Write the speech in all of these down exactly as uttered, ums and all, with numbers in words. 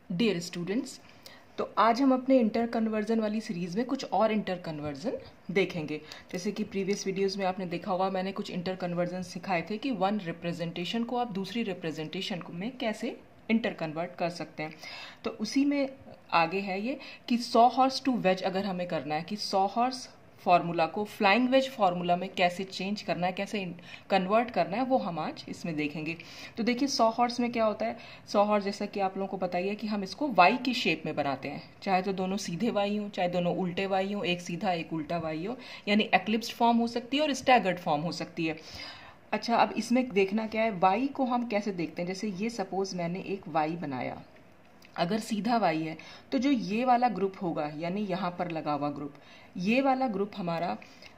Dear students, तो आज हम अपने इंटर कन्वर्जन वाली सीरीज़ में कुछ और इंटर कन्वर्जन देखेंगे। जैसे कि प्रीवियस वीडियोस में आपने देखा होगा, मैंने कुछ इंटर कन्वर्जन सिखाए थे कि वन रिप्रेजेंटेशन को आप दूसरी रिप्रेजेंटेशन में कैसे इंटर कन्वर्ट कर सकते हैं। तो उसी में आगे है ये कि सौ हॉर्स टू वेज अगर हमें करना है कि सौ हॉर्स फार्मूला को फ्लाइंग वेज फार्मूला में कैसे चेंज करना है, कैसे कन्वर्ट करना है, वो हम आज इसमें देखेंगे। तो देखिए सौ हॉर्स में क्या होता है। सौ हॉर्स जैसा कि आप लोगों को पता ही है कि हम इसको वाई की शेप में बनाते हैं, चाहे तो दोनों सीधे वाई हो चाहे दोनों उल्टे वाई हो, एक सीधा एक उल्टा वाई हो, यानी एक्लिप्स्ड फॉर्म हो सकती है और स्टैगर्ड फॉर्म हो सकती है। अच्छा, अब इसमें देखना क्या है, वाई को हम कैसे देखते हैं। जैसे ये सपोज मैंने एक वाई बनाया, अगर सीधा वाई है तो जो ये वाला ग्रुप होगा, यानी यहाँ पर लगा हुआ ग्रुप, ये वाला ग्रुप हमारा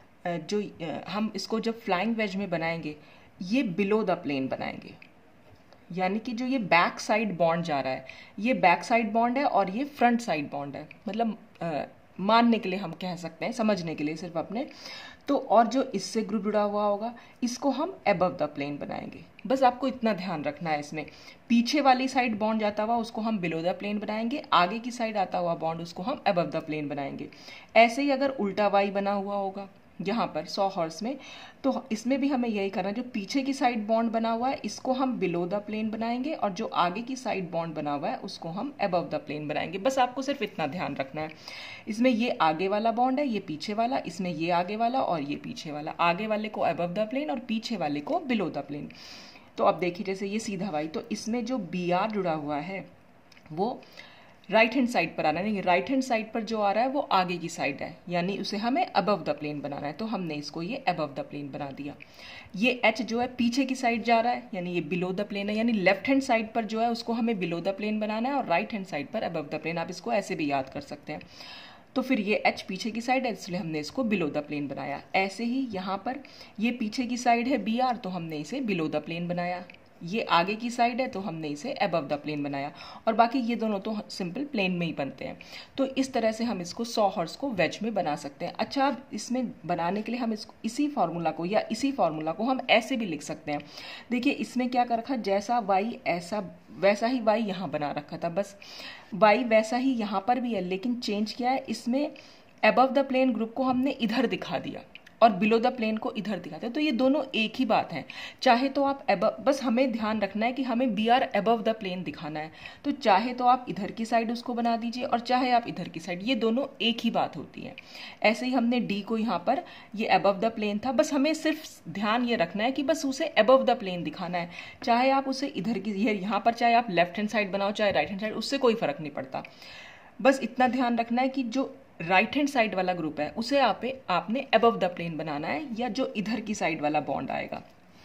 जो हम इसको जब फ्लाइंग वेज में बनाएंगे ये बिलो द प्लेन बनाएंगे, यानी कि जो ये बैक साइड बॉन्ड जा रहा है ये बैक साइड बॉन्ड है और ये फ्रंट साइड बॉन्ड है। मतलब आ, मानने के लिए हम कह सकते हैं, समझने के लिए सिर्फ अपने। तो और जो इससे ग्रुप जुड़ा हुआ होगा इसको हम एबव द प्लेन बनाएंगे। बस आपको इतना ध्यान रखना है। इसमें पीछे वाली साइड बॉन्ड जाता हुआ उसको हम बिलो द प्लेन बनाएंगे, आगे की साइड आता हुआ बॉन्ड उसको हम एबव द प्लेन बनाएंगे। ऐसे ही अगर उल्टा वाई बना हुआ होगा यहाँ पर सौ हॉर्स में, तो इसमें भी हमें यही करना है। जो पीछे की साइड बॉन्ड बना हुआ है इसको हम बिलो द प्लेन बनाएंगे और जो आगे की साइड बॉन्ड बना हुआ है उसको हम अबव द प्लेन बनाएंगे। बस आपको सिर्फ इतना ध्यान रखना है। इसमें ये आगे वाला बॉन्ड है, ये पीछे वाला, इसमें ये आगे वाला और ये पीछे वाला। आगे वाले को अबव द प्लेन और पीछे वाले को बिलो द प्लेन। तो अब देखिए जैसे ये सीधा वाई, तो इसमें जो बी आर जुड़ा हुआ है वो राइट हैंड साइड पर आना है। राइट हैंड साइड पर जो आ रहा है वो आगे की साइड है, यानी उसे हमें अबव द प्लेन बनाना है। तो हमने इसको ये अबव द प्लेन बना दिया। ये एच जो है पीछे की साइड जा रहा है, यानी ये बिलो द प्लेन है, यानी लेफ्ट हैंड साइड पर जो है उसको हमें बिलो द प्लेन बनाना है और राइट हैंड साइड पर अबव द प्लेन। आप इसको ऐसे भी याद कर सकते हैं। तो फिर ये एच पीछे की साइड है इसलिए हमने इसको बिलो द प्लेन बनाया। ऐसे ही यहाँ पर ये पीछे की साइड है बी आर, तो हमने इसे बिलो द प्लेन बनाया। ये आगे की साइड है तो हमने इसे अबव द प्लेन बनाया। और बाकी ये दोनों तो सिंपल प्लेन में ही बनते हैं। तो इस तरह से हम इसको सौ हॉर्स को वेज में बना सकते हैं। अच्छा, अब इसमें बनाने के लिए हम इसको इसी फार्मूला को या इसी फार्मूला को हम ऐसे भी लिख सकते हैं। देखिए इसमें क्या कर रखा, जैसा वाई ऐसा वैसा ही वाई यहाँ बना रखा था। बस वाई वैसा ही यहाँ पर भी है, लेकिन चेंज क्या है, इसमें अबव द प्लेन ग्रुप को हमने इधर दिखा दिया और बिलो द प्लेन को इधर दिखाते हैं। तो ये दोनों एक ही बात है। चाहे तो आप एबव, बस हमें ध्यान रखना है कि हमें B R above the plane दिखाना है। तो चाहे तो आप इधर की साइड उसको बना दीजिए और चाहे आप इधर की साइड, ये दोनों एक ही बात होती है। ऐसे ही हमने डी को यहाँ पर, ये अबव द प्लेन था, बस हमें सिर्फ ध्यान ये रखना है कि बस उसे अबव द प्लेन दिखाना है। चाहे आप उसे इधर की यहाँ पर, चाहे आप लेफ्ट हैंड साइड बनाओ चाहे राइट हैंड साइड, उससे कोई फर्क नहीं पड़ता। बस इतना ध्यान रखना है कि जो राइट हैंड साइड वाला ग्रुप है उसे आप आपने अबव द प्लेन बनाना है, या जो इधर की साइड वाला बॉन्ड आएगा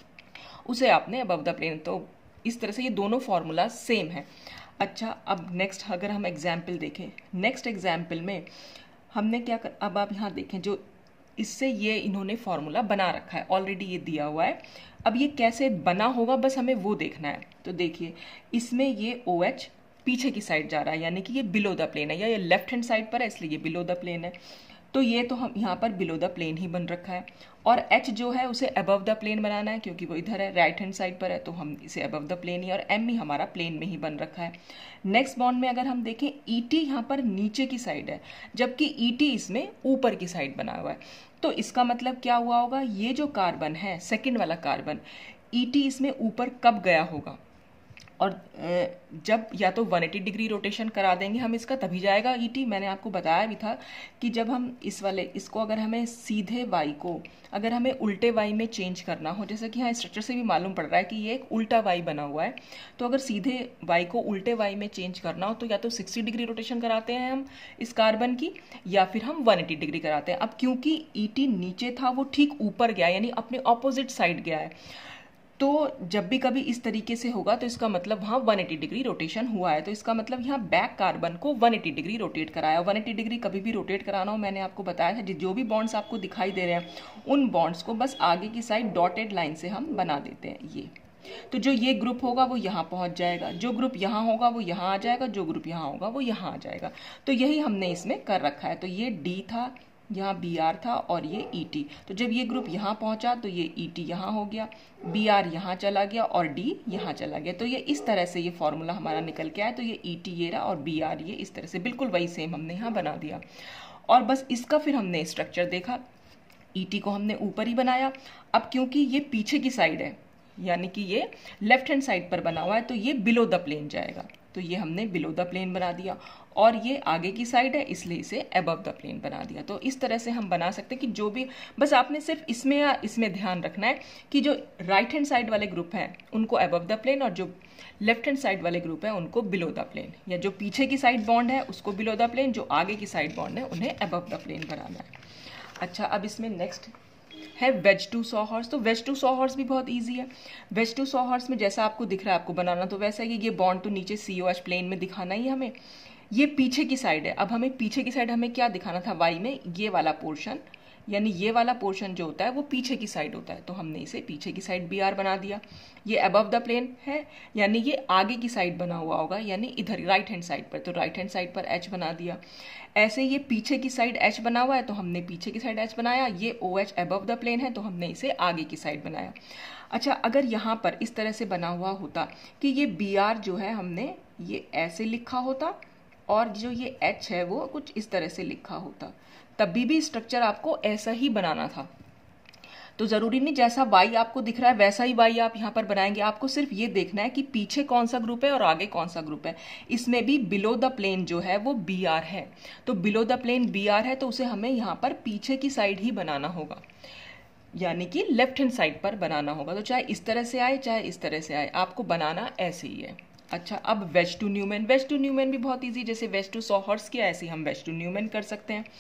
उसे आपने अबव द प्लेन। तो इस तरह से ये दोनों फॉर्मूला सेम है। अच्छा, अब नेक्स्ट अगर हम एग्जाम्पल देखें, नेक्स्ट एग्जाम्पल में हमने क्या कर, अब आप यहाँ देखें जो इससे ये इन्होंने फॉर्मूला बना रखा है, ऑलरेडी ये दिया हुआ है। अब ये कैसे बना होगा बस हमें वो देखना है। तो देखिए इसमें ये ओ एच पीछे की साइड जा रहा है, यानी कि ये बिलो द प्लेन है, या ये लेफ्ट हैंड साइड पर है इसलिए ये बिलो द प्लेन है। तो ये तो हम यहाँ पर बिलो द प्लेन ही बन रखा है। और एच जो है उसे अबव द प्लेन बनाना है क्योंकि वो इधर है, राइट हैंड साइड पर है, तो हम इसे अबव द प्लेन ही, और एम ही हमारा प्लेन में ही बन रखा है। नेक्स्ट बॉन्ड में अगर हम देखें ई टी यहाँ पर नीचे की साइड है, जबकि ई टी इसमें ऊपर की साइड बना हुआ है। तो इसका मतलब क्या हुआ होगा, ये जो कार्बन है सेकेंड वाला कार्बन, ई टी इसमें ऊपर कब गया होगा, और जब या तो एक सौ अस्सी डिग्री रोटेशन करा देंगे हम इसका तभी जाएगा ई टी। मैंने आपको बताया भी था कि जब हम इस वाले इसको अगर हमें सीधे वाई को अगर हमें उल्टे वाई में चेंज करना हो, जैसे कि यहाँ स्ट्रक्चर से भी मालूम पड़ रहा है कि ये एक उल्टा वाई बना हुआ है, तो अगर सीधे वाई को उल्टे वाई में चेंज करना हो तो या तो साठ डिग्री रोटेशन कराते हैं हम इस कार्बन की, या फिर हम एक सौ अस्सी डिग्री कराते हैं। अब क्योंकि ई टी नीचे था वो ठीक ऊपर गया, यानी अपने ऑपोजिट साइड गया है। तो जब भी कभी इस तरीके से होगा तो इसका मतलब वहाँ एक सौ अस्सी डिग्री रोटेशन हुआ है। तो इसका मतलब यहाँ बैक कार्बन को एक सौ अस्सी डिग्री रोटेट कराया। एक सौ अस्सी डिग्री कभी भी रोटेट कराना हो, मैंने आपको बताया था, जो भी बॉन्ड्स आपको दिखाई दे रहे हैं उन बॉन्ड्स को बस आगे की साइड डॉटेड लाइन से हम बना देते हैं। ये तो जो ये ग्रुप होगा वो यहाँ पहुँच जाएगा, जो ग्रुप यहाँ होगा वो यहाँ आ जाएगा, जो ग्रुप यहाँ होगा वो यहाँ आ जाएगा। तो यही हमने इसमें कर रखा है। तो ये डी था, यहाँ बी आर था और ये ई टी। तो जब ये ग्रुप यहाँ पहुँचा तो ये ई टी यहाँ हो गया, बी आर यहाँ चला गया और डी यहाँ चला गया। तो ये इस तरह से ये फॉर्मूला हमारा निकल के आया। तो ये ई टी ये रहा और बी आर ये इस तरह से बिल्कुल वही सेम हमने यहाँ बना दिया। और बस इसका फिर हमने स्ट्रक्चर देखा, ई टी को हमने ऊपर ही बनाया। अब क्योंकि ये पीछे की साइड है, यानी कि ये लेफ्ट हैंड साइड पर बना हुआ है, तो ये बिलो द प्लेन जाएगा। तो ये हमने बिलो द प्लेन बना दिया। और ये आगे की साइड है, इसलिए इसे अबव द प्लेन बना दिया। तो इस तरह से हम बना सकते हैं कि जो भी, बस आपने सिर्फ इसमें या इसमें ध्यान रखना है कि जो राइट हैंड साइड वाले ग्रुप हैं उनको अबव द प्लेन, और जो लेफ्ट हैंड साइड वाले ग्रुप है उनको बिलो द प्लेन, या जो पीछे की साइड बॉन्ड है उसको बिलो द प्लेन, जो आगे की साइड बॉन्ड है उन्हें अबव द प्लेन बनाना है। अच्छा, अब इसमें नेक्स्ट है वेज टू सॉ हॉर्स। तो वेज टू सॉ हॉर्स भी बहुत इजी है। वेज टू सॉ हॉर्स में जैसा आपको दिख रहा है आपको बनाना तो वैसा ही, ये बॉन्ड तो नीचे सी ओ एच प्लेन में दिखाना ही हमें। ये पीछे की साइड है। अब हमें पीछे की साइड हमें क्या दिखाना था, वाई में ये वाला पोर्शन, यानी ये वाला पोर्शन जो होता है वो पीछे की साइड होता है। तो हमने इसे पीछे की साइड बी आर बना दिया। ये अबव द प्लेन है, यानी ये आगे की साइड बना हुआ होगा, यानी इधर राइट हैंड साइड पर, तो राइट हैंड साइड पर एच बना दिया। ऐसे ये पीछे की साइड एच बना हुआ है तो हमने पीछे की साइड एच बनाया। ये O H above the plane है तो हमने इसे आगे की साइड बनाया। अच्छा, अगर यहाँ पर इस तरह से बना हुआ होता कि ये बी आर जो है हमने ये ऐसे लिखा होता और जो ये एच है वो कुछ इस तरह से लिखा होता, तभी भी स्ट्रक्चर आपको ऐसा ही बनाना था। तो जरूरी नहीं जैसा वाई आपको दिख रहा है वैसा ही वाई आप यहाँ पर बनाएंगे। आपको सिर्फ ये देखना है कि पीछे कौन सा ग्रुप है और आगे कौन सा ग्रुप है। इसमें भी बिलो द प्लेन जो है वो बी आर है, तो below the plane B R है तो उसे हमें यहाँ पर पीछे की साइड ही बनाना होगा, यानी कि लेफ्ट हैंड साइड पर बनाना होगा। तो चाहे इस तरह से आए चाहे इस तरह से आए, आपको बनाना ऐसे ही है। अच्छा, अब wedge to Newman. Wedge to Newman भी बहुत इजी, जैसे वेज टू सॉ हॉर्स किया ऐसे हम वेज टू न्यूमैन कर सकते हैं।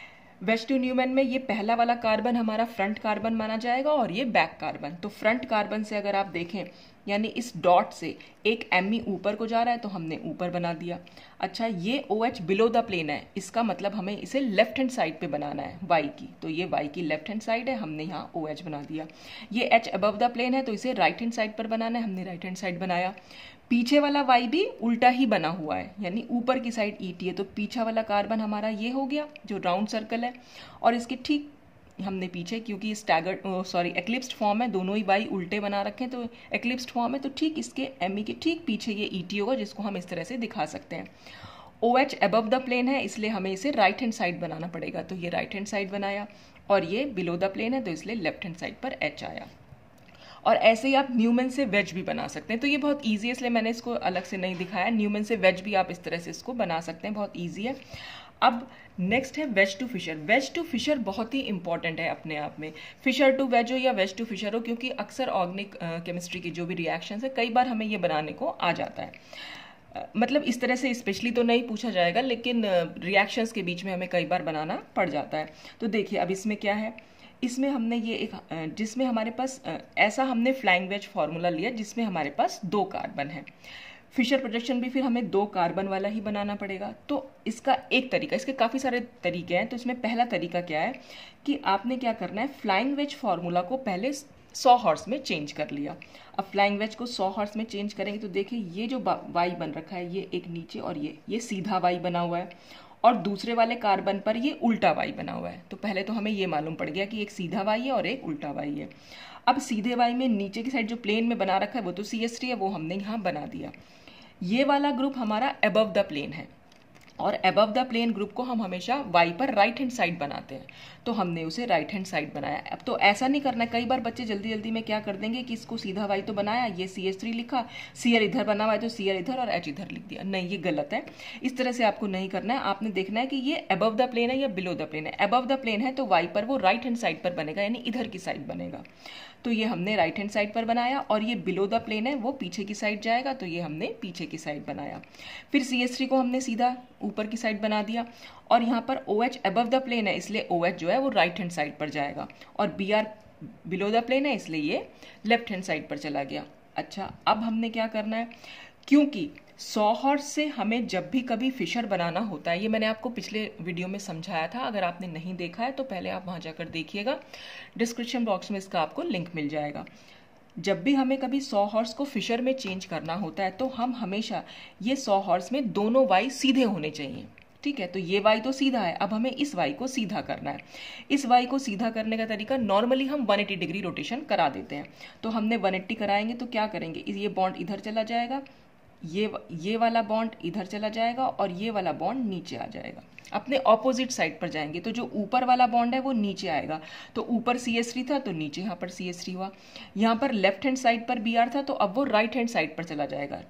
वेज टू न्यूमैन में ये पहला वाला कार्बन हमारा फ्रंट कार्बन माना जाएगा और ये बैक कार्बन। तो फ्रंट कार्बन से अगर आप देखें, यानी इस डॉट से एक एम ई ऊपर को जा रहा है तो हमने ऊपर बना दिया। अच्छा, ये O H below the plane है, इसका मतलब हमें इसे लेफ्ट हैंड साइड पे बनाना है वाई की, तो ये वाई की लेफ्ट हैंड साइड है, हमने यहाँ ओ एच बना दिया। ये एच अबव द प्लेन है तो इसे राइट हैंड साइड पर बनाना है, हमने राइट हैंड साइड बनाया। पीछे वाला वाई भी उल्टा ही बना हुआ है, यानी ऊपर की साइड ई टी है, तो पीछा वाला कार्बन हमारा ये हो गया जो राउंड सर्कल है, और इसके ठीक हमने पीछे, क्योंकि स्टैगर्ड सॉरी एक्लिप्स्ड फॉर्म है, दोनों ही बाई उल्टे बना रखे हैं तो एक्लिप्स्ड फॉर्म है, तो ठीक इसके एम के ठीक पीछे ये ई टी होगा, जिसको हम इस तरह से दिखा सकते हैं। O H above the plane है इसलिए हमें इसे राइट हैंड साइड बनाना पड़ेगा, तो ये राइट हैंड साइड बनाया, और ये बिलो द प्लेन है तो इसलिए लेफ्ट हैंड साइड पर एच आया। और ऐसे ही आप न्यूमैन से वेज भी बना सकते हैं। तो ये बहुत ईजी है इसलिए मैंने इसको अलग से नहीं दिखाया। न्यूमैन से वेज भी आप इस तरह से इसको बना सकते हैं, बहुत ईजी है। अब नेक्स्ट है wedge to Fischer. Wedge to Fischer बहुत ही इंपॉर्टेंट है अपने आप में, फिशर टू वेज हो या वेज टू फिशर हो, क्योंकि अक्सर ऑर्गेनिक केमिस्ट्री की जो भी रिएक्शंस है कई बार हमें ये बनाने को आ जाता है। uh, मतलब इस तरह से स्पेशली तो नहीं पूछा जाएगा, लेकिन रिएक्शंस uh, के बीच में हमें कई बार बनाना पड़ जाता है। तो देखिए अब इसमें क्या है, इसमें हमने ये एक जिसमें हमारे पास ऐसा हमने फ्लाइंग वेज फार्मूला लिया जिसमें हमारे पास दो कार्बन है। फिशर प्रोजेक्शन भी फिर हमें दो कार्बन वाला ही बनाना पड़ेगा। तो इसका एक तरीका, इसके काफ़ी सारे तरीके हैं, तो इसमें पहला तरीका क्या है कि आपने क्या करना है, फ्लाइंग वेज फार्मूला को पहले सॉ हॉर्स में चेंज कर लिया। अब फ्लाइंग वेज को सॉ हॉर्स में चेंज करेंगे तो देखिए ये जो वाई बन रखा है ये एक नीचे और ये ये सीधा वाई बना हुआ है, और दूसरे वाले कार्बन पर ये उल्टा वाई बना हुआ है। तो पहले तो हमें ये मालूम पड़ गया कि एक सीधा वाई है और एक उल्टा वाई है। अब सीधे वाई में नीचे की साइड जो प्लेन में बना रखा है वो तो सी एस थ्री है, वो हमने यहाँ बना दिया। ये वाला ग्रुप हमारा अबव द प्लेन है, और अबव द प्लेन ग्रुप को हम हमेशा वाई पर राइट हैंड साइड बनाते हैं, तो हमने उसे राइट हैंड साइड बनाया। अब तो ऐसा नहीं करना, कई बार बच्चे जल्दी जल्दी में क्या कर देंगे कि इसको सीधा वाई तो बनाया, ये सी एच थ्री लिखा, सी आर इधर बना हुआ है तो सी आर इधर और एच इधर लिख दिया। नहीं, ये गलत है, इस तरह से आपको नहीं करना है। आपने देखना है कि ये अबव द प्लेन है या बिलो द प्लेन है। अबव द प्लेन है तो वाई पर वो राइट हैंड साइड पर बनेगा, यानी इधर की साइड बनेगा, तो ये हमने राइट हैंड साइड पर बनाया। और ये बिलो द प्लेन है वो पीछे की साइड जाएगा, तो ये हमने पीछे की साइड बनाया। फिर सी एच थ्री को हमने सीधा ऊपर की साइड बना दिया, और यहाँ पर O H above the plane है इसलिए ओ एच जो है वो राइट हैंड साइड पर जाएगा, और B R below the plane है इसलिए ये लेफ्ट हैंड साइड पर चला गया। अच्छा, अब हमने क्या करना है, क्योंकि सॉ हॉर्स से हमें जब भी कभी फिशर बनाना होता है, ये मैंने आपको पिछले वीडियो में समझाया था, अगर आपने नहीं देखा है तो पहले आप वहाँ जाकर देखिएगा, डिस्क्रिप्शन बॉक्स में इसका आपको लिंक मिल जाएगा। जब भी हमें कभी सॉ हॉर्स को फिशर में चेंज करना होता है तो हम हमेशा ये सॉ हॉर्स में दोनों वाई सीधे होने चाहिए, ठीक है, तो ये y तो सीधा है, अब हमें इस y को सीधा करना है। इस y को सीधा करने का तरीका नॉर्मली हम एक सौ अस्सी डिग्री रोटेशन करा देते हैं। तो हमने एक सौ अस्सी कराएंगे तो क्या करेंगे, ये बॉन्ड इधर चला जाएगा, ये ये वाला बॉन्ड इधर चला जाएगा और ये वाला बॉन्ड नीचे आ जाएगा, अपने ऑपोजिट साइड पर जाएंगे। तो जो ऊपर वाला बॉन्ड है वो नीचे आएगा, तो ऊपर सी एस थ्री था तो नीचे यहाँ पर सी एस थ्री हुआ। यहाँ पर लेफ्ट हैंड साइड पर बी आर था तो अब वो राइट हैंड साइड पर चला जाएगा,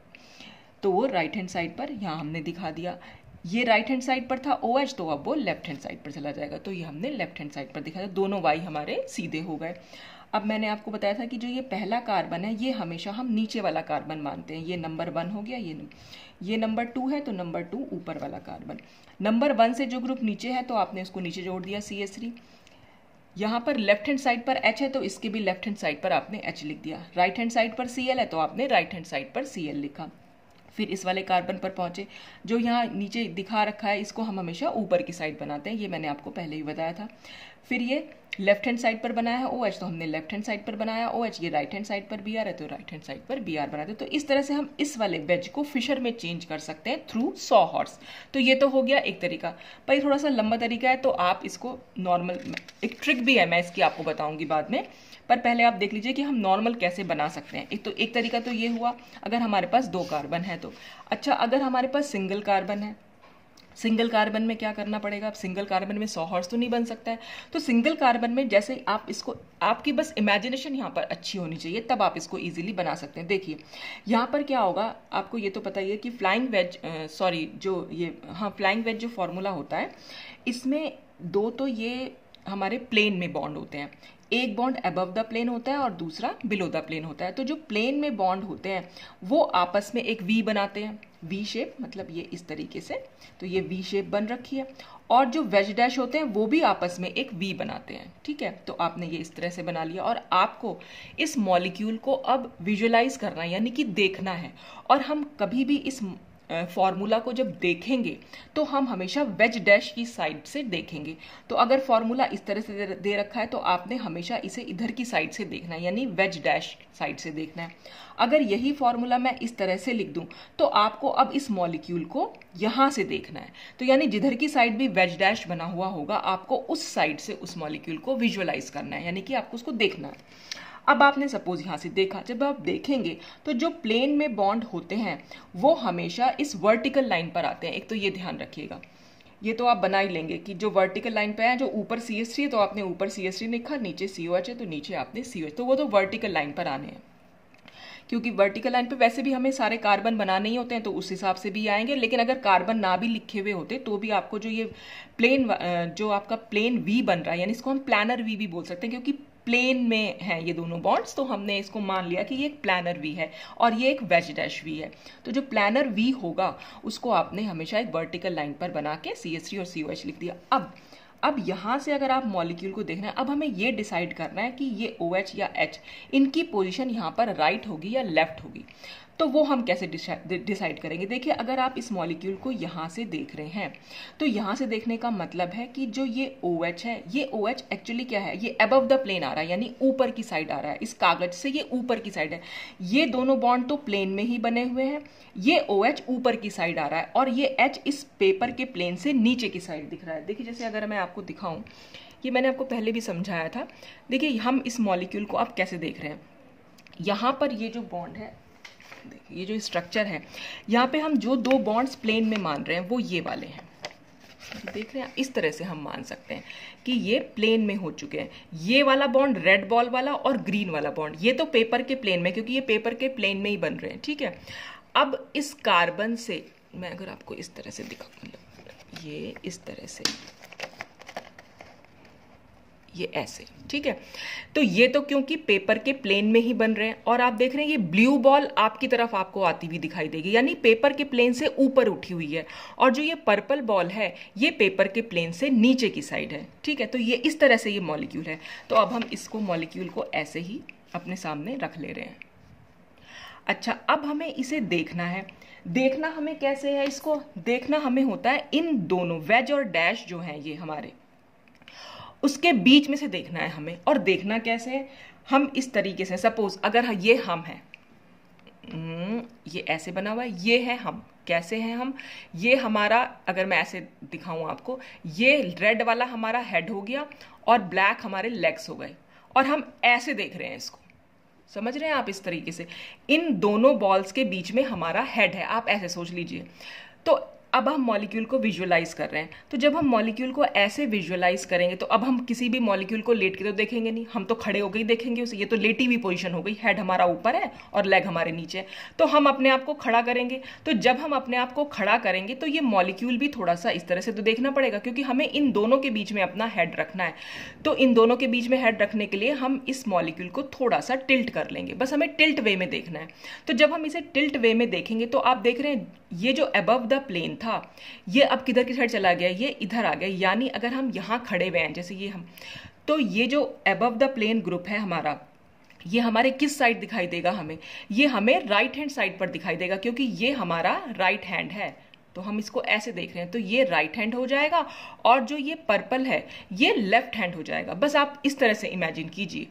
तो वो राइट हैंड साइड पर यहाँ हमने दिखा दिया। ये राइट हैंड साइड पर था ओ एच, तो अब वो लेफ्ट हैंड साइड पर चला जाएगा, तो ये हमने लेफ्ट हैंड साइड पर दिखाया। दोनों वाई हमारे सीधे हो गए। अब मैंने आपको बताया था कि जो ये पहला कार्बन है ये हमेशा हम नीचे वाला कार्बन मानते हैं। ये नंबर वन हो गया, ये ये नंबर टू है तो नंबर टू ऊपर वाला कार्बन। नंबर वन से जो ग्रुप नीचे है तो आपने उसको नीचे जोड़ दिया सी एस थ्री। यहाँ पर लेफ्ट हैंड साइड पर H है तो इसके भी लेफ्ट हैंड साइड पर आपने H लिख दिया। राइट हैंड साइड पर Cl है तो आपने राइट हैंड साइड पर Cl लिखा। फिर इस वाले कार्बन पर पहुंचे, जो यहाँ नीचे दिखा रखा है इसको हम हमेशा ऊपर की साइड बनाते हैं, ये मैंने आपको पहले ही बताया था। फिर ये लेफ्ट हैंड साइड पर बनाया है OH तो हमने लेफ्ट हैंड साइड पर बनाया OH, ये राइट हैंड साइड पर Br है तो राइट हैंड साइड पर Br बनाते हैं। तो इस तरह से हम इस वाले वेज को फिशर में चेंज कर सकते हैं थ्रू सॉ हॉर्स। तो ये तो हो गया एक तरीका, पर ये थोड़ा सा लंबा तरीका है तो आप इसको नॉर्मल, एक ट्रिक भी है मैं इसकी आपको बताऊंगी बाद में, पर पहले आप देख लीजिए कि हम नॉर्मल कैसे बना सकते हैं। एक तो एक तरीका तो ये हुआ अगर हमारे पास दो कार्बन है तो। अच्छा, अगर हमारे पास सिंगल कार्बन है, सिंगल कार्बन में क्या करना पड़ेगा, अब सिंगल कार्बन में सौ हॉर्स तो नहीं बन सकता है, तो सिंगल कार्बन में जैसे आप इसको, आपकी बस इमेजिनेशन यहाँ पर अच्छी होनी चाहिए तब आप इसको इजीली बना सकते हैं। देखिए यहाँ पर क्या होगा, आपको ये तो पता ही है कि फ्लाइंग वेज, सॉरी जो ये हाँ फ्लाइंग वेज जो फॉर्मूला होता है इसमें दो तो ये हमारे प्लेन में बॉन्ड होते हैं, एक बॉन्ड अबव द प्लेन होता है और दूसरा बिलो द प्लेन होता है। तो जो प्लेन में बॉन्ड होते हैं वो आपस में एक वी बनाते हैं, वी शेप, मतलब ये इस तरीके से, तो ये वी शेप बन रखी है। और जो वेज डैश होते हैं वो भी आपस में एक वी बनाते हैं, ठीक है। तो आपने ये इस तरह से बना लिया और आपको इस मॉलिक्यूल को अब विजुअलाइज करना है, यानी कि देखना है। और हम कभी भी इस फॉर्मूला को जब देखेंगे तो हम हमेशा वेज डैश की साइड से देखेंगे। तो अगर फॉर्मूला इस तरह से दे रखा है तो आपने हमेशा इसे इधर की साइड से देखना है, यानी वेज डैश साइड से देखना है। अगर यही फॉर्मूला मैं इस तरह से लिख दूं तो आपको अब इस मॉलिक्यूल को यहां से देखना है, तो यानी जिधर की साइड भी वेज डैश बना हुआ होगा आपको उस साइड से उस मॉलिक्यूल को विजुअलाइज करना है, यानी कि आपको उसको देखना है। अब आपने सपोज यहां से देखा, जब आप देखेंगे तो जो प्लेन में बॉन्ड होते हैं वो हमेशा इस वर्टिकल लाइन पर आते हैं। एक तो ये ध्यान रखिएगा, ये तो आप बना ही लेंगे कि जो वर्टिकल लाइन पे है, जो ऊपर सी एस थ्री है तो आपने ऊपर सी एस थ्री लिखा, नीचे सी ओ एच है तो नीचे आपने सी ओ एच, तो वो तो वर्टिकल लाइन पर आने हैं। क्योंकि वर्टिकल लाइन पे वैसे भी हमें सारे कार्बन बनाने ही होते हैं तो उस हिसाब से भी आएंगे, लेकिन अगर कार्बन ना भी लिखे हुए होते तो भी आपको जो ये प्लेन, जो आपका प्लेन वी बन रहा है, यानी इसको हम प्लानर वी भी बोल सकते हैं क्योंकि प्लेन में है ये दोनों बॉन्ड्स, तो हमने इसको मान लिया कि ये एक प्लानर वी है और ये एक वेज डैश वी है। तो जो प्लानर वी होगा उसको आपने हमेशा एक वर्टिकल लाइन पर बना के सी एस थ्री और सी ओ एच लिख दिया। अब अब यहां से अगर आप मॉलिक्यूल को देखना है, अब हमें ये डिसाइड करना है कि ये OH या H इनकी पोजीशन यहाँ पर राइट होगी या लेफ्ट होगी। तो वो हम कैसे डिसाइड करेंगे। देखिए अगर आप इस मॉलिक्यूल को यहाँ से देख रहे हैं तो यहाँ से देखने का मतलब है कि जो ये OH है, ये OH एक्चुअली क्या है, ये अबव द प्लेन आ रहा है, यानी ऊपर की साइड आ रहा है। इस कागज से ये ऊपर की साइड है, ये दोनों बॉन्ड तो प्लेन में ही बने हुए हैं, ये OH ऊपर की साइड आ रहा है और ये H इस पेपर के प्लेन से नीचे की साइड दिख रहा है। देखिए जैसे अगर मैं आपको दिखाऊं, ये मैंने आपको पहले भी समझाया था। देखिए हम इस मॉलिक्यूल को आप कैसे देख रहे हैं, यहाँ पर ये जो बॉन्ड है, देखिए ये जो स्ट्रक्चर है, यहाँ पे हम जो दो बॉन्ड्स प्लेन में मान रहे हैं वो ये वाले हैं, देख रहे हैं। इस तरह से हम मान सकते हैं कि ये प्लेन में हो चुके हैं। ये वाला बॉन्ड रेड बॉल वाला और ग्रीन वाला बॉन्ड ये तो पेपर के प्लेन में, क्योंकि ये पेपर के प्लेन में ही बन रहे हैं, ठीक है। अब इस कार्बन से मैं अगर आपको इस तरह से दिखाऊं, मतलब ये इस तरह से, ये ऐसे, ठीक है। तो ये तो क्योंकि पेपर के प्लेन में ही बन रहे हैं और आप देख रहे हैं ये ब्लू बॉल आपकी तरफ आपको आती हुई दिखाई देगी, यानी पेपर के प्लेन से ऊपर उठी हुई है, और जो ये पर्पल बॉल है ये पेपर के प्लेन से नीचे की साइड है, ठीक है। तो ये इस तरह से ये मॉलिक्यूल है। तो अब हम इसको मॉलिक्यूल को ऐसे ही अपने सामने रख ले रहे हैं। अच्छा, अब हमें इसे देखना है। देखना हमें कैसे है, इसको देखना हमें होता है इन दोनों वेज और डैश जो हैं ये हमारे, उसके बीच में से देखना है हमें। और देखना कैसे है, हम इस तरीके से, सपोज अगर ये हम हैं, ये ऐसे बना हुआ है, ये है हम। कैसे हैं हम? ये हमारा, अगर मैं ऐसे दिखाऊं आपको, ये रेड वाला हमारा हेड हो गया और ब्लैक हमारे लेग्स हो गए, और हम ऐसे देख रहे हैं इसको। समझ रहे हैं आप? इस तरीके से इन दोनों बॉल्स के बीच में हमारा हेड है, आप ऐसे सोच लीजिए। तो अब हम मॉलिक्यूल को विजुअलाइज कर रहे हैं। तो जब हम मॉलिक्यूल को ऐसे विजुअलाइज करेंगे तो अब हम किसी भी मॉलिक्यूल को लेट के तो देखेंगे नहीं, हम तो खड़े होकर ही देखेंगे उसे। ये तो लेटी हुई पोजीशन हो गई, हेड हमारा ऊपर है और लेग हमारे नीचे है। तो हम अपने आप को खड़ा करेंगे। तो जब हम अपने आप को खड़ा करेंगे तो ये मॉलिक्यूल भी थोड़ा सा इस तरह से तो देखना पड़ेगा, क्योंकि हमें इन दोनों के बीच में अपना हेड रखना है। तो इन दोनों के बीच में हेड रखने के लिए हम इस मॉलिक्यूल को थोड़ा सा टिल्ट कर लेंगे। बस हमें टिल्ट वे में देखना है। तो जब हम इसे टिल्ट वे में देखेंगे तो आप देख रहे हैं ये जो अबव द प्लेन था, ये अब किधर की साइड चला गया, ये इधर आ गया। यानी अगर हम यहां खड़े हुए हैं, जैसे ये हम, तो ये जो अबव द प्लेन ग्रुप है हमारा, ये हमारे किस साइड दिखाई देगा? हमें ये हमें राइट हैंड साइड पर दिखाई देगा, क्योंकि ये हमारा राइट हैंड है। तो हम इसको ऐसे देख रहे हैं, तो ये राइट हैंड हो जाएगा और जो ये पर्पल है ये लेफ्ट हैंड हो जाएगा। बस आप इस तरह से इमेजिन कीजिए।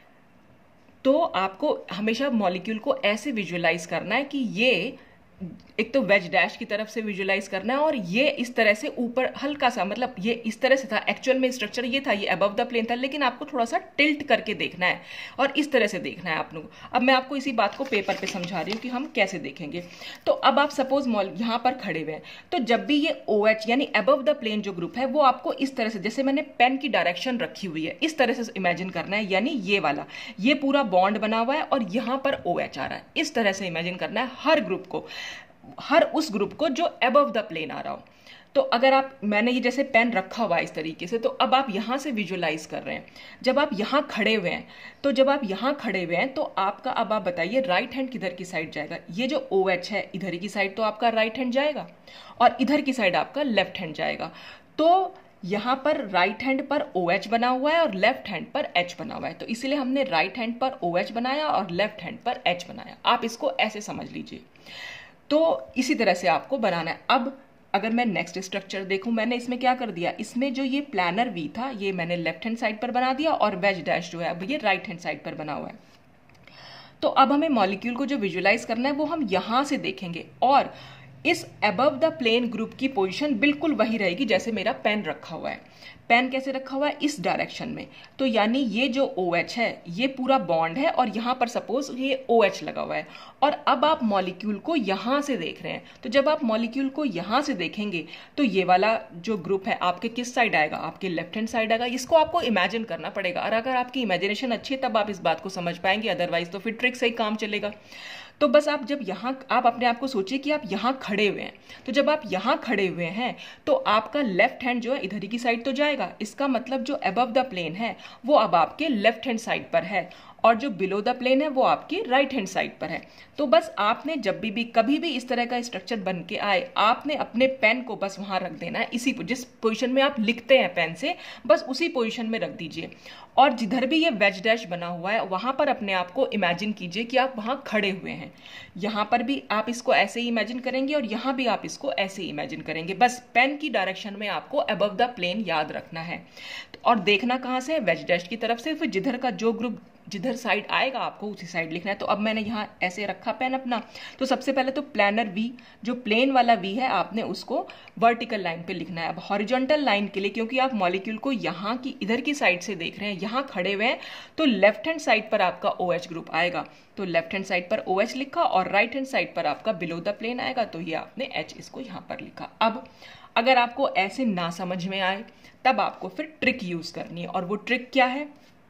तो आपको हमेशा मॉलिक्यूल को ऐसे विजुअलाइज करना है कि ये एक तो वेज डैश की तरफ से विजुअलाइज करना है, और ये इस तरह से ऊपर हल्का सा, मतलब ये इस तरह से था। एक्चुअल में स्ट्रक्चर ये था, ये अबव द प्लेन था, लेकिन आपको थोड़ा सा टिल्ट करके देखना है और इस तरह से देखना है आप लोग। अब मैं आपको इसी बात को पेपर पे समझा रही हूँ कि हम कैसे देखेंगे। तो अब आप सपोज मॉल यहाँ पर खड़े हुए हैं, तो जब भी ये ओ एच यानी अबव द प्लेन जो ग्रुप है वो आपको इस तरह से, जैसे मैंने पेन की डायरेक्शन रखी हुई है, इस तरह से इमेजिन करना है। यानी ये वाला, ये पूरा बॉन्ड बना हुआ है और यहाँ पर ओ एच आ रहा है। इस तरह से इमेजिन करना है हर ग्रुप को, हर उस ग्रुप को जो अबव द प्लेन आ रहा हो। तो अगर आप, मैंने ये जैसे पेन रखा हुआ है इस तरीके से, तो अब आप यहां से विजुअलाइज कर रहे हैं। जब आप यहां खड़े हुए हैं, तो जब आप यहां खड़े हुए हैं तो आपका, अब आप बताइए राइट हैंड किधर की साइड जाएगा? ये जो ओ एच है इधर की साइड तो आपका राइट हैंड जाएगा, और इधर की साइड आपका लेफ्ट हैंड जाएगा। तो यहां पर राइट हैंड पर ओ एच बना हुआ है और लेफ्ट हैंड पर एच बना हुआ है, तो इसलिए हमने राइट हैंड पर ओ एच बनाया और लेफ्ट हैंड पर एच बनाया। आप इसको ऐसे समझ लीजिए। तो इसी तरह से आपको बनाना है। अब अगर मैं नेक्स्ट स्ट्रक्चर देखूं, मैंने इसमें क्या कर दिया, इसमें जो ये प्लानर वी था ये मैंने लेफ्ट हैंड साइड पर बना दिया, और वेज डैश जो है अब ये राइट हैंड साइड पर बना हुआ है। तो अब हमें मॉलिक्यूल को जो विजुअलाइज करना है वो हम यहां से देखेंगे, और इस अबव द प्लेन ग्रुप की पोजीशन बिल्कुल वही रहेगी जैसे मेरा पेन रखा हुआ है। पेन कैसे रखा हुआ है? इस डायरेक्शन में। तो यानी ये जो ओ एच है ये पूरा बॉन्ड है, और यहां पर सपोज ये ओ एच लगा हुआ है, और अब आप मॉलिक्यूल को यहां से देख रहे हैं। तो जब आप मॉलिक्यूल को यहां से देखेंगे तो ये वाला जो ग्रुप है आपके किस साइड आएगा? आपके लेफ्ट हैंड साइड आएगा। इसको आपको इमेजिन करना पड़ेगा, और अगर आपकी इमेजिनेशन अच्छी है तब आप इस बात को समझ पाएंगे, अदरवाइज तो फिर ट्रिक से ही काम चलेगा। तो बस आप जब यहाँ, आप अपने आप को सोचिए कि आप यहाँ खड़े हुए हैं। तो जब आप यहाँ खड़े हुए हैं तो आपका लेफ्ट हैंड जो है इधर की साइड तो जाएगा। इसका मतलब जो अबव द प्लेन है वो अब आपके लेफ्ट हैंड साइड पर है, और जो बिलो द प्लेन है वो आपकी राइट हैंड साइड पर है। तो बस आपने जब भी भी कभी भी इस तरह का स्ट्रक्चर बन के आए, आपने अपने पेन को बस वहां रख देना है, इसी जिस पोजीशन में आप लिखते हैं पेन से, बस उसी पोजीशन में रख दीजिए। और जिधर भी ये वेज डैश बना हुआ है वहां पर अपने आप को इमेजिन कीजिए कि आप वहां खड़े हुए हैं। यहां पर भी आप इसको ऐसे ही इमेजिन करेंगे और यहां भी आप इसको ऐसे ही इमेजिन करेंगे। बस पेन की डायरेक्शन में आपको अबव द प्लेन याद रखना है, और देखना कहां से है? वेज डैश की तरफ से। फिर जिधर का जो ग्रुप जिधर साइड आएगा आपको उसी साइड लिखना है। तो अब मैंने यहाँ ऐसे रखा पेन अपना। तो सबसे पहले तो प्लानर वी, जो प्लेन वाला वी है, आपने उसको वर्टिकल लाइन पे लिखना है। अब हॉरिजॉन्टल लाइन के लिए, क्योंकि आप मॉलिक्यूल को यहाँ की इधर की साइड से देख रहे हैं, यहाँ खड़े हुए हैं, तो लेफ्ट हैंड साइड पर आपका ओ एच ग्रुप आएगा। तो लेफ्ट हैंड साइड पर ओ एच लिखा, और राइट हैंड साइड पर आपका बिलो द प्लेन आएगा, तो ये आपने एच इसको यहाँ पर लिखा। अब अगर आपको ऐसे ना समझ में आए तब आपको फिर ट्रिक यूज करनी है, और वो ट्रिक क्या है?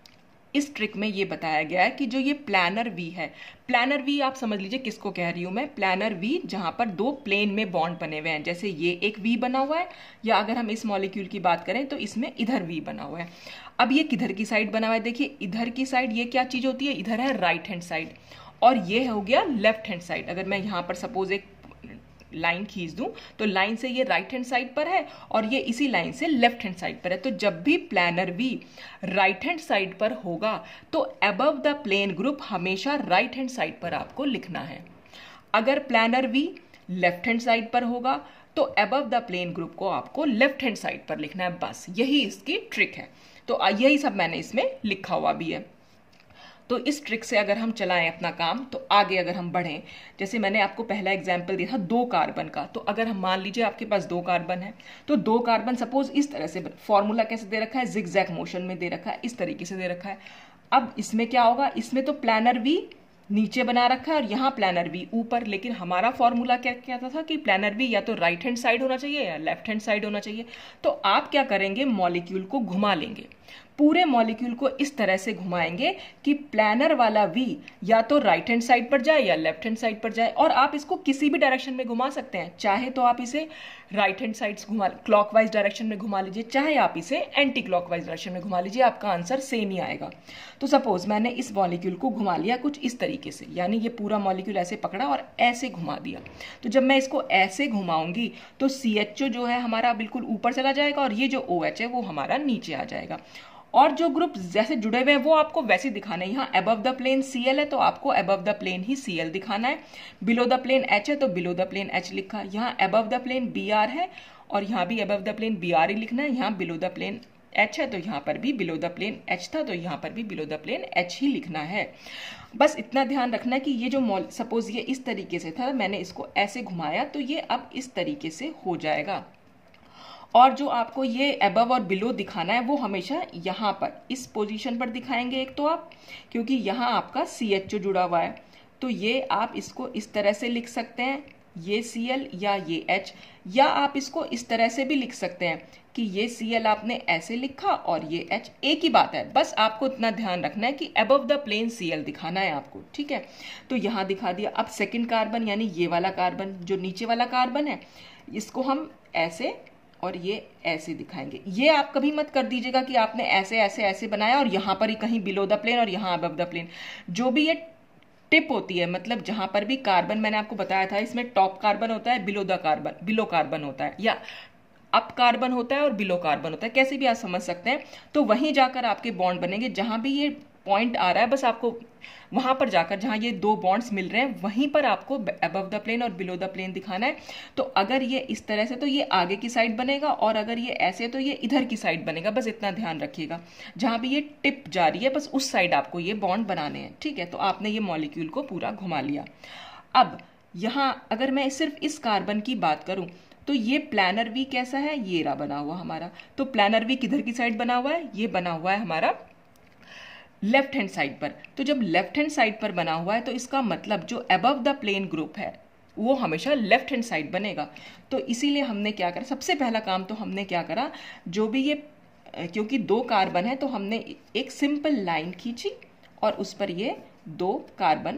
इस ट्रिक में ये बताया गया है कि जो ये प्लानर वी है, प्लानर वी आप समझ लीजिए किसको कह रही हूं मैं। प्लानर वी जहां पर दो प्लेन में बॉन्ड बने हुए हैं, जैसे ये एक वी बना हुआ है, या अगर हम इस मॉलिक्यूल की बात करें तो इसमें इधर वी बना हुआ है। अब ये किधर की साइड बना हुआ है? देखिए इधर की साइड ये क्या चीज होती है? इधर है राइट हैंड साइड, और ये हो गया लेफ्ट हैंड साइड। अगर मैं यहां पर सपोज एक लाइन खींच दूं तो लाइन से ये राइट हैंड साइड पर है और ये इसी लाइन से लेफ्ट हैंड साइड पर है। तो जब भी planar V right hand side पर होगा तो अबव द प्लेन ग्रुप हमेशा राइट हैंड साइड पर आपको लिखना है। अगर planar V left hand side पर होगा तो अबव द प्लेन ग्रुप को आपको लेफ्ट हैंड साइड पर लिखना है। बस यही इसकी ट्रिक है। तो यही सब मैंने इसमें लिखा हुआ भी है। तो इस ट्रिक से अगर हम चलाएं अपना काम तो आगे अगर हम बढ़ें, जैसे मैंने आपको पहला एग्जाम्पल दिया था दो कार्बन का, तो अगर हम मान लीजिए आपके पास दो कार्बन है, तो दो कार्बन सपोज इस तरह से, फॉर्मूला कैसे दे रखा है, जिगजैग मोशन में दे रखा है, इस तरीके से दे रखा है। अब इसमें क्या होगा, इसमें तो प्लानर वी नीचे बना रखा है और यहाँ प्लानर वी ऊपर, लेकिन हमारा फॉर्मूला क्या कहता था कि प्लानर वी या तो राइट हैंड साइड होना चाहिए या लेफ्ट हैंड साइड होना चाहिए। तो आप क्या करेंगे, मॉलिक्यूल को घुमा लेंगे, पूरे मॉलिक्यूल को इस तरह से घुमाएंगे कि प्लानर वाला वी या तो राइट हैंड साइड पर जाए या लेफ्ट हैंड साइड पर जाए। और आप इसको किसी भी डायरेक्शन में घुमा सकते हैं, चाहे तो आप इसे राइट हैंड साइड घुमा क्लॉकवाइज डायरेक्शन में घुमा लीजिए, चाहे आप इसे एंटी क्लॉकवाइज डायरेक्शन में घुमा लीजिए, आपका आंसर सेम ही आएगा। तो सपोज मैंने इस मॉलिक्यूल को घुमा लिया कुछ इस तरीके से, यानी ये पूरा मॉलिक्यूल ऐसे पकड़ा और ऐसे घुमा दिया। तो जब मैं इसको ऐसे घुमाऊंगी तो सी एच ओ जो है हमारा बिल्कुल ऊपर चला जाएगा और ये जो ओ एच है वो हमारा नीचे आ जाएगा। और जो ग्रुप जैसे जुड़े हुए हैं वो आपको वैसे दिखाना है। यहाँ अबव द प्लेन Cl है तो आपको अबव द प्लेन ही Cl दिखाना है, बिलो द प्लेन H है तो बिलो द प्लेन H लिखा, यहाँ अबव द प्लेन Br है और यहाँ भी अबव द प्लेन Br ही लिखना है, यहाँ बिलो द प्लेन H है तो यहाँ पर भी बिलो द प्लेन H था तो यहाँ पर भी बिलो द प्लेन H ही लिखना है। बस इतना ध्यान रखना है कि ये जो मॉल सपोज ये इस तरीके से था, मैंने इसको ऐसे घुमाया तो ये अब इस तरीके से हो जाएगा। और जो आपको ये अबव और बिलो दिखाना है वो हमेशा यहाँ पर इस पोजीशन पर दिखाएंगे। एक तो आप, क्योंकि यहाँ आपका सी एच ओ जुड़ा हुआ है, तो ये आप इसको इस तरह से लिख सकते हैं, ये Cl या ये H, या आप इसको इस तरह से भी लिख सकते हैं कि ये Cl आपने ऐसे लिखा और ये H, एक ही बात है। बस आपको इतना ध्यान रखना है कि अबव द प्लेन Cl दिखाना है आपको, ठीक है। तो यहाँ दिखा दिया। अब सेकंड कार्बन यानी ये वाला कार्बन जो नीचे वाला कार्बन है, इसको हम ऐसे और ये ऐसे दिखाएंगे। ये आप कभी मत कर दीजिएगा कि आपने ऐसे ऐसे ऐसे बनाया और यहाँ पर ही कहीं बिलो द प्लेन और यहाँ अबव द प्लेन। जो भी ये टिप होती है, मतलब जहां पर भी कार्बन, मैंने आपको बताया था इसमें टॉप कार्बन होता है, below the carbon below carbon होता है, या अप कार्बन होता है और बिलो कार्बन होता है, कैसे भी आप समझ सकते हैं। तो वहीं जाकर आपके बॉन्ड बनेंगे, जहां भी ये पॉइंट आ रहा है बस आपको वहां पर जाकर, जहां ये दो बॉन्ड्स मिल रहे हैं वहीं पर आपको अबव द प्लेन और बिलो द प्लेन दिखाना है। तो अगर ये इस तरह से तो ये आगे की साइड बनेगा, और अगर ये ऐसे तो ये इधर की साइड बनेगा। बस इतना ध्यान रखिएगा, जहां भी ये टिप जा रही है बस उस साइड आपको ये बॉन्ड बनाने हैं, ठीक है। तो आपने ये मॉलिक्यूल को पूरा घुमा लिया। अब यहां अगर मैं सिर्फ इस कार्बन की बात करूं तो ये प्लानर वी कैसा है, ये रहा बना हुआ हमारा। तो प्लानर वी किधर की साइड बना हुआ है, ये बना हुआ है हमारा लेफ्ट हैंड साइड पर। तो जब लेफ्ट हैंड साइड पर बना हुआ है तो इसका मतलब जो अबव द प्लेन ग्रुप है वो हमेशा लेफ्ट हैंड साइड बनेगा। तो इसीलिए हमने क्या करा, सबसे पहला काम तो हमने क्या करा, जो भी ये, क्योंकि दो कार्बन है तो हमने एक सिंपल लाइन खींची और उस पर ये दो कार्बन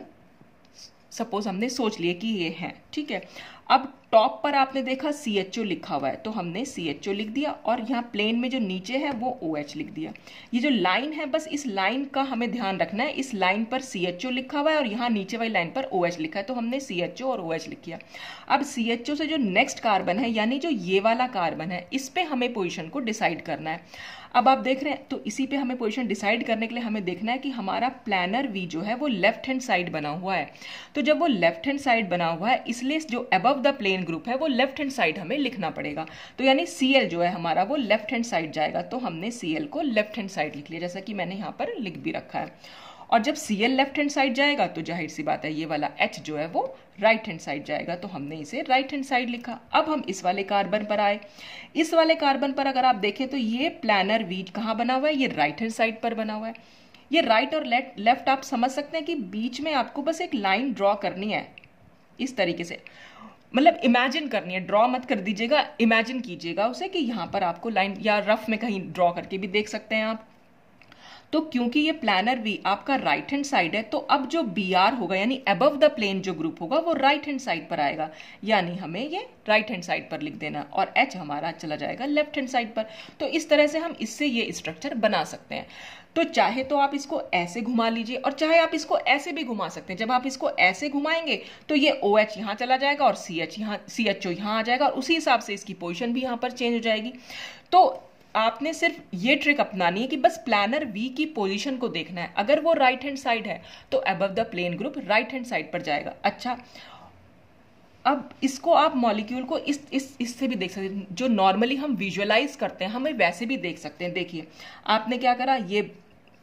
सपोज हमने सोच लिए कि ये हैं, ठीक है। अब टॉप पर आपने देखा सी एच ओ लिखा हुआ है तो हमने सी एच ओ लिख दिया, और यहाँ प्लेन में जो नीचे है वो ओ एच लिख दिया। ये जो लाइन है बस इस लाइन का हमें ध्यान रखना है, इस लाइन पर सी एच ओ लिखा हुआ है और यहाँ नीचे वाली लाइन पर ओ एच लिखा है, तो हमने सी एच ओ और ओ एच लिख दिया। अब सी एच ओ से जो नेक्स्ट कार्बन है यानी जो ये वाला कार्बन है, इस पे हमें पोजिशन को डिसाइड करना है। अब आप देख रहे हैं तो इसी पे हमें पोजीशन डिसाइड करने के लिए हमें देखना है कि हमारा प्लानर वी जो है वो लेफ्ट हैंड साइड बना हुआ है। तो जब वो लेफ्ट हैंड साइड बना हुआ है इसलिए जो अबव द प्लेन ग्रुप है वो लेफ्ट हैंड साइड हमें लिखना पड़ेगा। तो यानी Cl जो है हमारा वो लेफ्ट हैंड साइड जाएगा, तो हमने Cl को लेफ्ट हैंड साइड लिख लिया, जैसा कि मैंने यहाँ पर लिख भी रखा है। और जब Cl लेफ्ट हैंड साइड जाएगा तो जाहिर सी बात है ये वाला H जो है वो राइट हैंड साइड जाएगा, तो हमने इसे राइट हैंड साइड लिखा। अब हम इस वाले कार्बन पर आए। इस वाले कार्बन पर अगर आप देखें तो ये प्लानर वी कहाँ बना हुआ है, ये राइट हैंड साइड पर बना हुआ है। ये राइट और लेफ्ट आप समझ सकते हैं कि बीच में आपको बस एक लाइन ड्रॉ करनी है इस तरीके से, मतलब इमेजिन करनी है, ड्रॉ मत कर दीजिएगा, इमेजिन कीजिएगा उसे कि यहाँ पर आपको लाइन, या रफ में कहीं ड्रॉ करके भी देख सकते हैं आप। तो क्योंकि ये प्लानर वी आपका राइट हैंड साइड है तो अब जो बी आर होगा यानी अबव द प्लेन जो ग्रुप होगा वो राइट हैंड साइड पर आएगा, यानी हमें ये राइट हैंड साइड पर लिख देना, और एच हमारा चला जाएगा लेफ्ट हैंड साइड पर। तो इस तरह से हम इससे ये स्ट्रक्चर बना सकते हैं। तो चाहे तो आप इसको ऐसे घुमा लीजिए और चाहे आप इसको ऐसे भी घुमा सकते हैं। जब आप इसको ऐसे घुमाएंगे तो ये ओ एच यहाँ चला जाएगा और सी एच यहाँ सी एच ओ यहाँ आ जाएगा, और उसी हिसाब से इसकी पोजिशन भी यहाँ पर चेंज हो जाएगी। तो आपने सिर्फ ये ट्रिक अपनानी है कि बस प्लानर वी की पोजीशन को देखना है। अगर वो राइट हैंड साइड है तो above the plane group right hand side पर जाएगा। अच्छा, अब इसको आप मॉलिक्यूल को इस इस इससे भी देख सकते हैं, जो नॉर्मली हम विजुअलाइज करते हैं हमें वैसे भी देख सकते हैं। देखिए आपने क्या करा, ये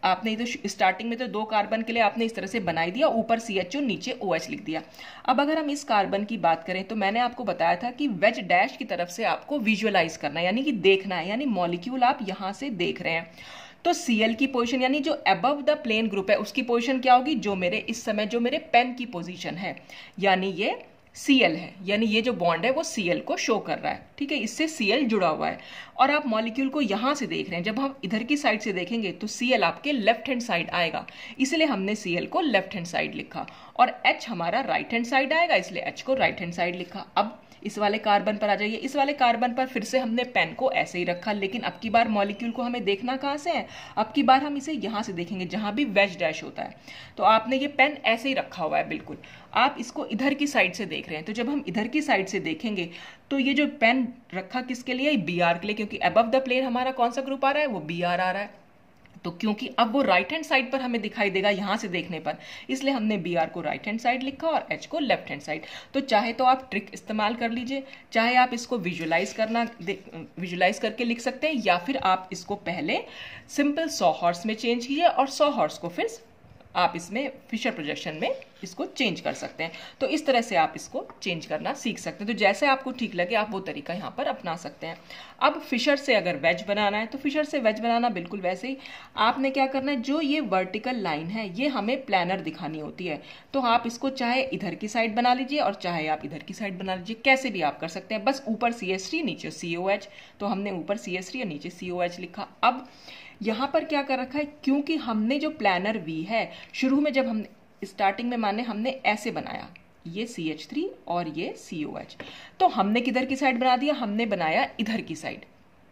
आपने इधर स्टार्टिंग में तो दो कार्बन के लिए आपने इस तरह से बनाई दिया, ऊपर सी एच ओ नीचे ओ एच लिख दिया। अब अगर हम इस कार्बन की बात करें तो मैंने आपको बताया था कि वेज डैश की तरफ से आपको विजुअलाइज करना है, यानी कि देखना है, यानी मॉलिक्यूल आप यहां से देख रहे हैं। तो Cl की पोजीशन यानी जो अबव द प्लेन ग्रुप है उसकी पोजीशन क्या होगी, जो मेरे इस समय जो मेरे पेन की पोजीशन है, यानी ये Cl है, यानी ये जो बॉन्ड है वो Cl को शो कर रहा है, ठीक है, इससे Cl जुड़ा हुआ है। और आप मॉलिक्यूल को यहां से देख रहे हैं, जब हम इधर की साइड से देखेंगे तो Cl आपके लेफ्ट हैंड साइड आएगा, इसलिए हमने Cl को लेफ्ट हैंड साइड लिखा, और H हमारा राइट हैंड साइड आएगा, इसलिए H को राइट हैंड साइड लिखा। अब इस वाले कार्बन पर आ जाइए, इस वाले कार्बन पर फिर से हमने पेन को ऐसे ही रखा, लेकिन अब की बार मॉलिक्यूल को हमें देखना कहां से है, अब की बार हम इसे यहां से देखेंगे जहां भी वेज डैश होता है। तो आपने ये पेन ऐसे ही रखा हुआ है, बिल्कुल आप इसको इधर की साइड से देख रहे हैं। तो जब हम इधर की साइड से देखेंगे तो ये जो पेन रखा किसके लिए, बी आर के लिए, क्योंकि अबव द प्लेन हमारा कौन सा ग्रुप आ रहा है, वो बी आर आ रहा है। तो क्योंकि अब वो राइट हैंड साइड पर हमें दिखाई देगा यहां से देखने पर, इसलिए हमने बी आर को राइट हैंड साइड लिखा और एच को लेफ्ट हैंड साइड। तो चाहे तो आप ट्रिक इस्तेमाल कर लीजिए, चाहे आप इसको विजुअलाइज करना विजुअलाइज करके लिख सकते हैं, या फिर आप इसको पहले सिंपल सॉ हॉर्स में चेंज कीजिए और सॉ हॉर्स को फिर आप इसमें फिशर प्रोजेक्शन में इसको चेंज कर सकते हैं। तो इस तरह से आप इसको चेंज करना सीख सकते हैं। तो जैसे आपको ठीक लगे आप वो तरीका यहाँ पर अपना सकते हैं। अब फिशर से अगर वेज बनाना है तो फिशर से वेज बनाना बिल्कुल वैसे ही आपने क्या करना है, जो ये वर्टिकल लाइन है ये हमें प्लानर दिखानी होती है। तो आप इसको चाहे इधर की साइड बना लीजिए और चाहे आप इधर की साइड बना लीजिए, कैसे भी आप कर सकते हैं। बस ऊपर सी एच थ्री नीचे सी ओ एच, तो हमने ऊपर सी एच थ्री और नीचे सी ओ एच लिखा। अब यहां पर क्या कर रखा है, क्योंकि हमने जो प्लानर वी है शुरू में जब हमने स्टार्टिंग में माने हमने ऐसे बनाया, ये सी एच थ्री और ये सी ओ एच, तो हमने किधर की साइड बना दिया, हमने बनाया इधर की साइड,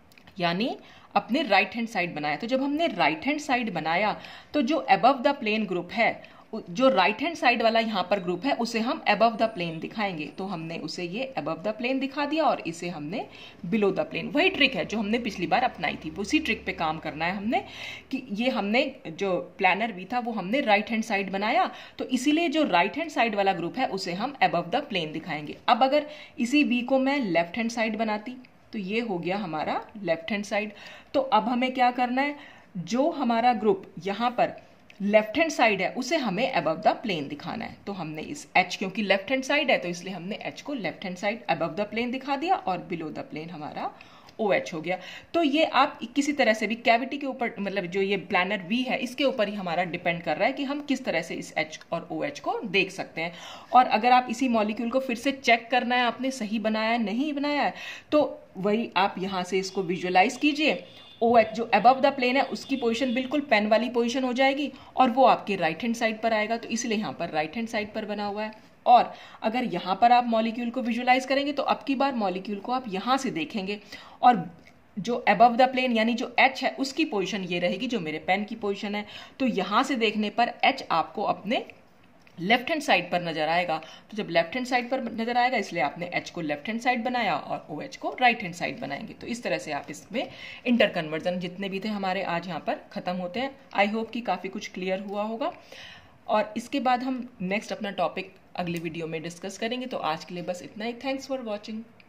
यानी अपने राइट हैंड साइड बनाया। तो जब हमने राइट हैंड साइड बनाया तो जो अबव द प्लेन ग्रुप है, जो राइट हैंड साइड वाला यहाँ पर ग्रुप है उसे हम अबव द प्लेन दिखाएंगे। तो हमने उसे ये अबव द प्लेन दिखा दिया और इसे हमने बिलो द प्लेन। वही ट्रिक है जो हमने पिछली बार अपनाई थी, उसी ट्रिक पे काम करना है हमने, कि ये हमने जो प्लानर वी था वो हमने राइट हैंड साइड बनाया, तो इसीलिए जो राइट हैंड साइड वाला ग्रुप है उसे हम अबव द प्लेन दिखाएंगे। अब अगर इसी वी को मैं लेफ्ट हैंड साइड बनाती तो ये हो गया हमारा लेफ्ट हैंड साइड। तो अब हमें क्या करना है, जो हमारा ग्रुप यहाँ पर लेफ्ट हैंड साइड है उसे हमें अबव द प्लेन दिखाना है। तो हमने इस H, क्योंकि लेफ्ट हैंड साइड है तो इसलिए हमने H को left hand side above the plane दिखा दिया और बिलो द प्लेन हमारा ओ एच हो गया। तो ये आप किसी तरह से भी कैविटी के ऊपर, मतलब जो ये प्लानर वी है इसके ऊपर ही हमारा डिपेंड कर रहा है कि हम किस तरह से इस H और ओ एच को देख सकते हैं। और अगर आप इसी मॉलिक्यूल को फिर से चेक करना है आपने सही बनाया है नहीं बनाया है, तो वही आप यहाँ से इसको विजुअलाइज कीजिए। ओ एच जो अबव द प्लेन है उसकी पोजीशन बिल्कुल पेन वाली पोजीशन हो जाएगी और वो आपके राइट हैंड साइड पर आएगा, तो इसलिए यहाँ पर राइट हैंड साइड पर बना हुआ है। और अगर यहाँ पर आप मॉलिक्यूल को विजुअलाइज करेंगे तो अब की बार मॉलिक्यूल को आप यहाँ से देखेंगे और जो अबव द प्लेन यानी जो H है उसकी पोजीशन ये रहेगी जो मेरे पेन की पोजीशन है। तो यहाँ से देखने पर H आपको अपने लेफ्ट हैंड साइड पर नजर आएगा। तो जब लेफ्ट हैंड साइड पर नजर आएगा इसलिए आपने H को लेफ्ट हैंड साइड बनाया और ओ एच को राइट हैंड साइड बनाएंगे। तो इस तरह से आप इसमें इंटर कन्वर्जन जितने भी थे हमारे आज यहाँ पर खत्म होते हैं। आई होप कि काफी कुछ क्लियर हुआ होगा, और इसके बाद हम नेक्स्ट अपना टॉपिक अगले वीडियो में डिस्कस करेंगे। तो आज के लिए बस इतना ही। Thanks for watching.